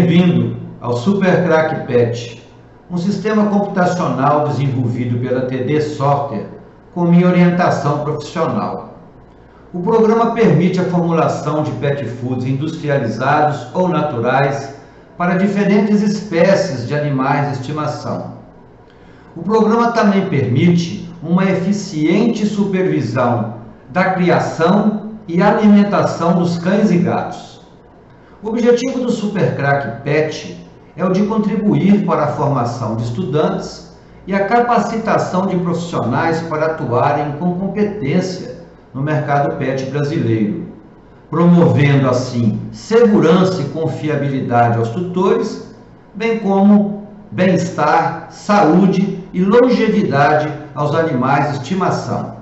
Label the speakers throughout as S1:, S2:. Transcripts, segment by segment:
S1: Bem-vindo ao Super Crack PET, um sistema computacional desenvolvido pela TD Software com minha orientação profissional. O programa permite a formulação de pet foods industrializados ou naturais para diferentes espécies de animais de estimação. O programa também permite uma eficiente supervisão da criação e alimentação dos cães e gatos. O objetivo do Super Crack PET é o de contribuir para a formação de estudantes e a capacitação de profissionais para atuarem com competência no mercado PET brasileiro, promovendo assim segurança e confiabilidade aos tutores, bem como bem-estar, saúde e longevidade aos animais de estimação.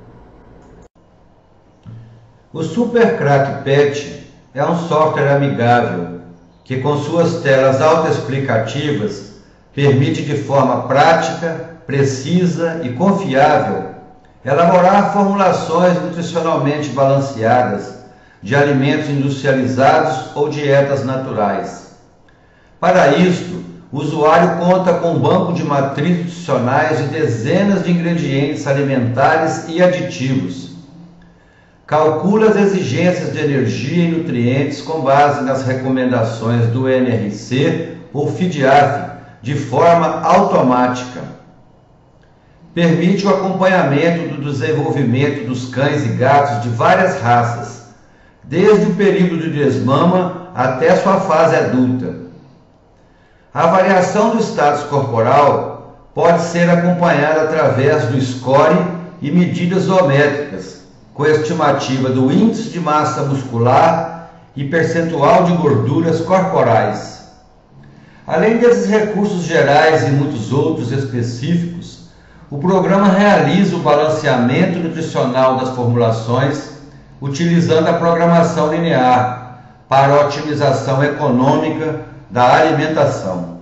S1: O Super Crack PET é um software amigável que, com suas telas autoexplicativas, permite de forma prática, precisa e confiável elaborar formulações nutricionalmente balanceadas de alimentos industrializados ou dietas naturais. Para isto, o usuário conta com um banco de matrizes nutricionais de dezenas de ingredientes alimentares e aditivos. Calcula as exigências de energia e nutrientes com base nas recomendações do NRC ou FIDIAF de forma automática. Permite o acompanhamento do desenvolvimento dos cães e gatos de várias raças, desde o período de desmama até sua fase adulta. A avaliação do status corporal pode ser acompanhada através do score e medidas zoométricas, com estimativa do índice de massa muscular e percentual de gorduras corporais. Além desses recursos gerais e muitos outros específicos, o programa realiza o balanceamento nutricional das formulações utilizando a programação linear para a otimização econômica da alimentação.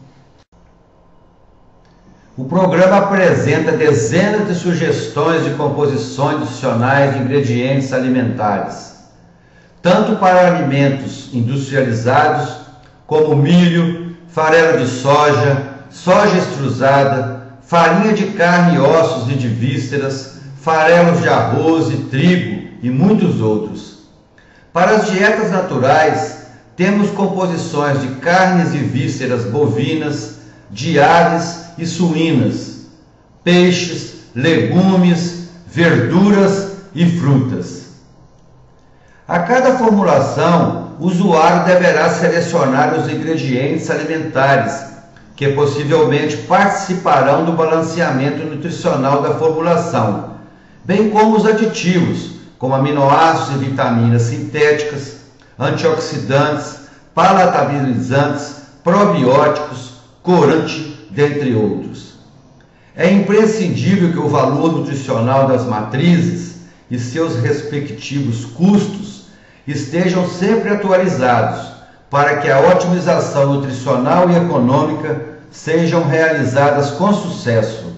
S1: O programa apresenta dezenas de sugestões de composições nutricionais de ingredientes alimentares, tanto para alimentos industrializados como milho, farelo de soja, soja extrusada, farinha de carne e ossos e de vísceras, farelos de arroz e trigo e muitos outros. Para as dietas naturais, temos composições de carnes e vísceras bovinas, de aves e suínas, peixes, legumes, verduras e frutas. A cada formulação, o usuário deverá selecionar os ingredientes alimentares que possivelmente participarão do balanceamento nutricional da formulação, bem como os aditivos, como aminoácidos e vitaminas sintéticas, antioxidantes, palatabilizantes, probióticos, corante, dentre outros. É imprescindível que o valor nutricional das matrizes e seus respectivos custos estejam sempre atualizados para que a otimização nutricional e econômica sejam realizadas com sucesso.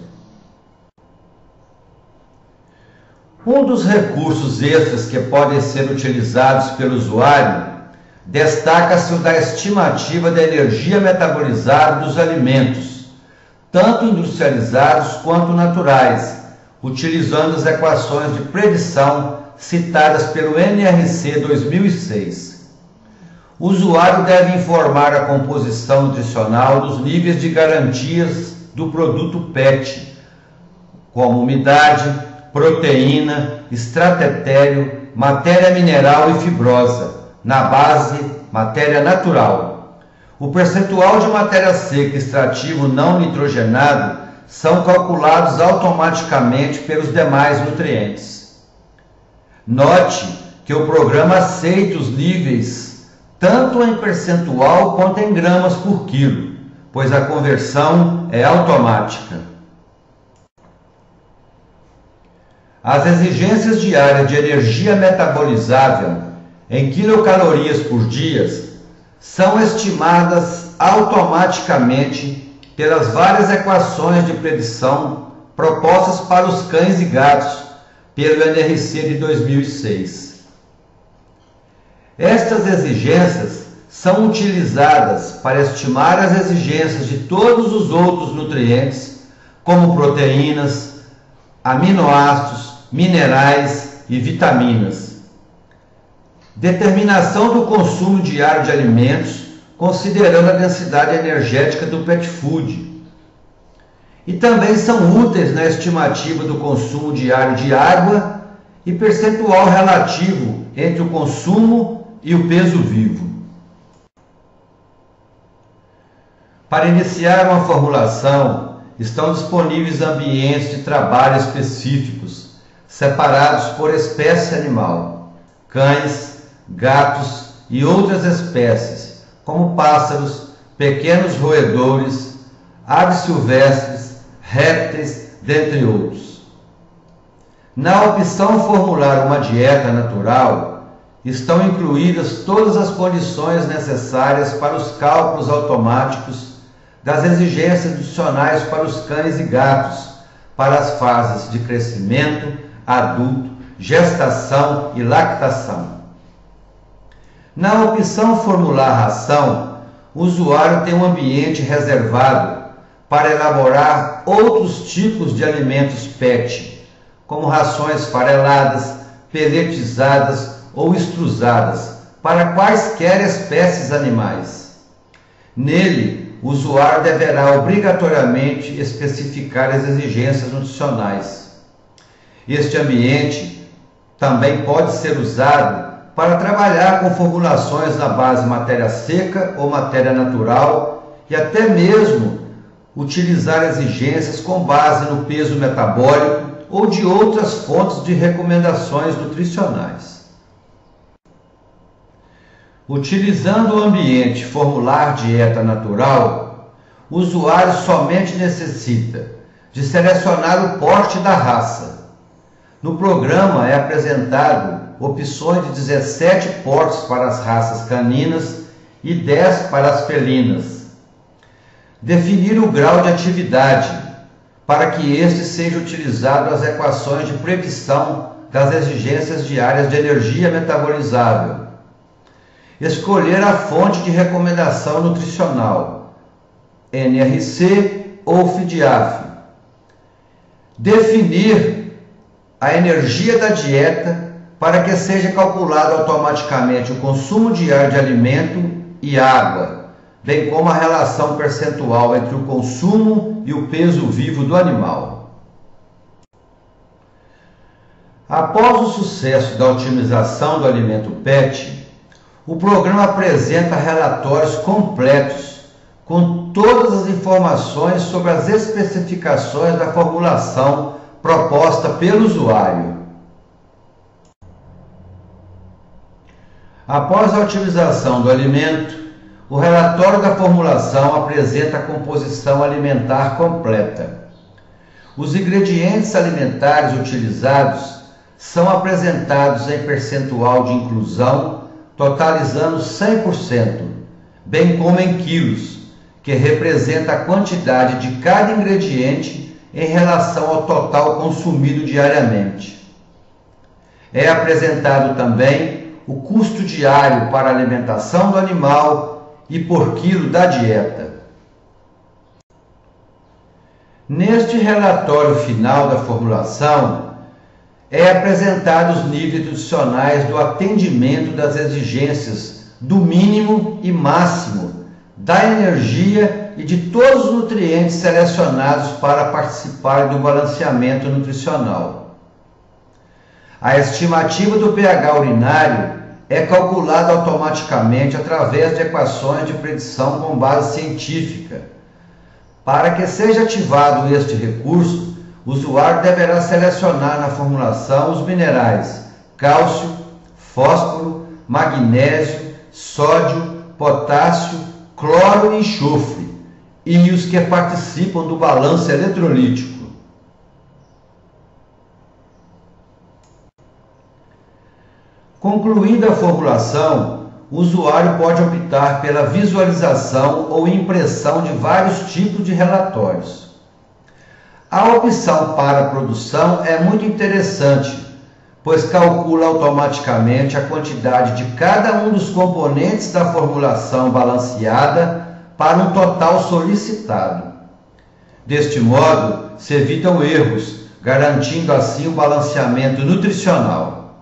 S1: Um dos recursos extras que podem ser utilizados pelo usuário destaca-se o da estimativa da energia metabolizada dos alimentos, tanto industrializados quanto naturais, utilizando as equações de predição citadas pelo NRC 2006. O usuário deve informar a composição nutricional dos níveis de garantias do produto PET, como umidade, proteína, extrato etéreo, matéria mineral e fibrosa, na base matéria natural. O percentual de matéria seca e extrativo não nitrogenado são calculados automaticamente pelos demais nutrientes. Note que o programa aceita os níveis tanto em percentual quanto em gramas por quilo, pois a conversão é automática. As exigências diárias de energia metabolizável em quilocalorias por dia são estimadas automaticamente pelas várias equações de predição propostas para os cães e gatos pelo NRC de 2006. Estas exigências são utilizadas para estimar as exigências de todos os outros nutrientes, como proteínas, aminoácidos, minerais e vitaminas. Determinação do consumo diário de alimentos, considerando a densidade energética do pet food. E também são úteis na estimativa do consumo diário de água e percentual relativo entre o consumo e o peso vivo. Para iniciar uma formulação, estão disponíveis ambientes de trabalho específicos, separados por espécie animal, cães, gatos e outras espécies, como pássaros, pequenos roedores, aves silvestres, répteis, dentre outros. Na opção formular uma dieta natural, estão incluídas todas as condições necessárias para os cálculos automáticos das exigências nutricionais para os cães e gatos, para as fases de crescimento, adulto, gestação e lactação. Na opção formular ração, o usuário tem um ambiente reservado para elaborar outros tipos de alimentos PET, como rações fareladas, peletizadas ou extrusadas, para quaisquer espécies animais. Nele, o usuário deverá obrigatoriamente especificar as exigências nutricionais. Este ambiente também pode ser usado para trabalhar com formulações na base matéria seca ou matéria natural e até mesmo utilizar exigências com base no peso metabólico ou de outras fontes de recomendações nutricionais. Utilizando o ambiente formular dieta natural, o usuário somente necessita de selecionar o porte da raça. No programa é apresentado opções de 17 portes para as raças caninas e 10 para as felinas. Definir o grau de atividade, para que este seja utilizado nas equações de previsão das exigências diárias de energia metabolizável. Escolher a fonte de recomendação nutricional, NRC ou FIDIAF. Definir a energia da dieta para que seja calculado automaticamente o consumo diário de alimento e água, bem como a relação percentual entre o consumo e o peso vivo do animal. Após o sucesso da otimização do alimento PET, o programa apresenta relatórios completos, com todas as informações sobre as especificações da formulação proposta pelo usuário. Após a otimização do alimento, o relatório da formulação apresenta a composição alimentar completa. Os ingredientes alimentares utilizados são apresentados em percentual de inclusão, totalizando 100%, bem como em quilos, que representa a quantidade de cada ingrediente em relação ao total consumido diariamente. É apresentado também o custo diário para a alimentação do animal e por quilo da dieta. Neste relatório final da formulação, é apresentado os níveis nutricionais do atendimento das exigências do mínimo e máximo, da energia e de todos os nutrientes selecionados para participar do balanceamento nutricional. A estimativa do pH urinário é calculada automaticamente através de equações de predição com base científica. Para que seja ativado este recurso, o usuário deverá selecionar na formulação os minerais cálcio, fósforo, magnésio, sódio, potássio, cloro e enxofre, e os que participam do balanço eletrolítico. Concluída a formulação, o usuário pode optar pela visualização ou impressão de vários tipos de relatórios. A opção para produção é muito interessante, pois calcula automaticamente a quantidade de cada um dos componentes da formulação balanceada para um total solicitado. Deste modo, se evitam erros, garantindo assim o balanceamento nutricional.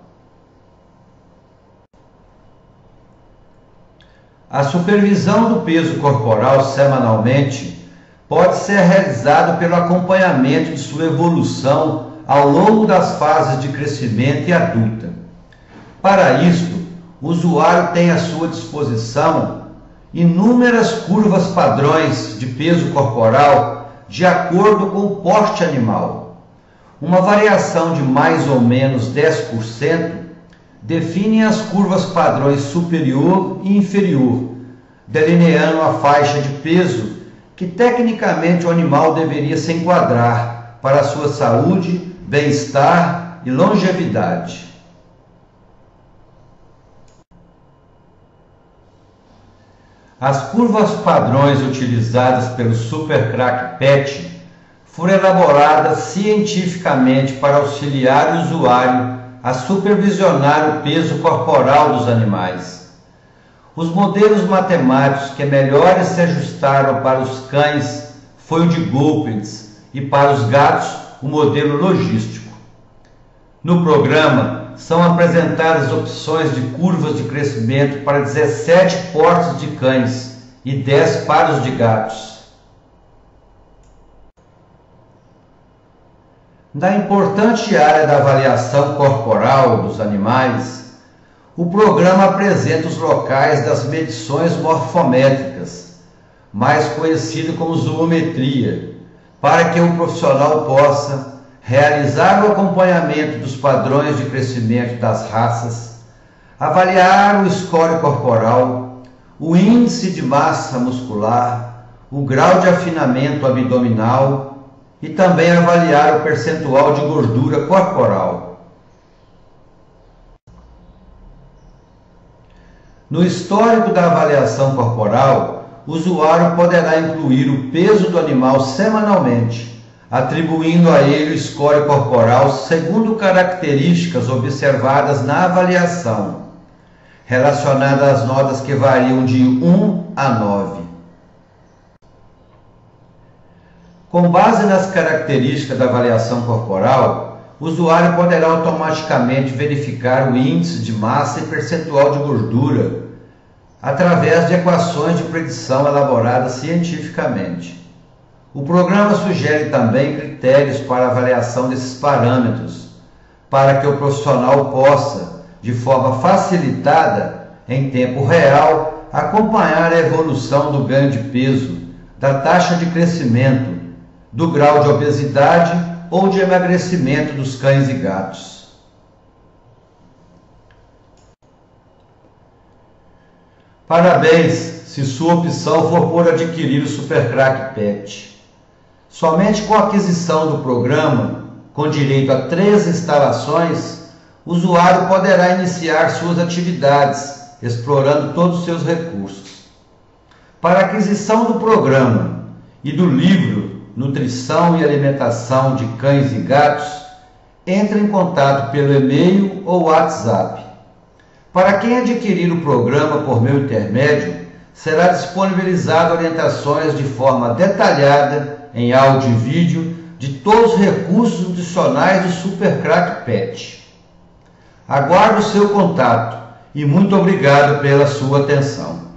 S1: A supervisão do peso corporal semanalmente pode ser realizada pelo acompanhamento de sua evolução ao longo das fases de crescimento e adulta. Para isto, o usuário tem à sua disposição inúmeras curvas padrões de peso corporal de acordo com o porte animal. Uma variação de mais ou menos 10% define as curvas padrões superior e inferior, delineando a faixa de peso que tecnicamente o animal deveria se enquadrar para a sua saúde, bem-estar e longevidade. As curvas padrões utilizadas pelo Super Crack PET foram elaboradas cientificamente para auxiliar o usuário a supervisionar o peso corporal dos animais. Os modelos matemáticos que melhores se ajustaram para os cães foi o de Goldpins e para os gatos o modelo logístico. No programa são apresentadas opções de curvas de crescimento para 17 portes de cães e 10 para os de gatos. Na importante área da avaliação corporal dos animais, o programa apresenta os locais das medições morfométricas, mais conhecido como zoometria, para que o profissional possa realizar o acompanhamento dos padrões de crescimento das raças, avaliar o score corporal, o índice de massa muscular, o grau de afinamento abdominal e também avaliar o percentual de gordura corporal. No histórico da avaliação corporal, o usuário poderá incluir o peso do animal semanalmente, atribuindo a ele o score corporal segundo características observadas na avaliação, relacionadas às notas que variam de 1 a 9. Com base nas características da avaliação corporal, o usuário poderá automaticamente verificar o índice de massa e percentual de gordura através de equações de predição elaboradas cientificamente. O programa sugere também critérios para a avaliação desses parâmetros, para que o profissional possa, de forma facilitada, em tempo real, acompanhar a evolução do ganho de peso, da taxa de crescimento, do grau de obesidade ou de emagrecimento dos cães e gatos. Parabéns se sua opção for por adquirir o Super Crack PET. Somente com a aquisição do programa, com direito a 3 instalações, o usuário poderá iniciar suas atividades, explorando todos os seus recursos. Para a aquisição do programa e do livro Nutrição e Alimentação de Cães e Gatos, entre em contato pelo e-mail ou WhatsApp. Para quem adquirir o programa por meu intermédio, será disponibilizado orientações de forma detalhada, em áudio e vídeo, de todos os recursos nutricionais do Super Crack PET. Aguardo o seu contato e muito obrigado pela sua atenção.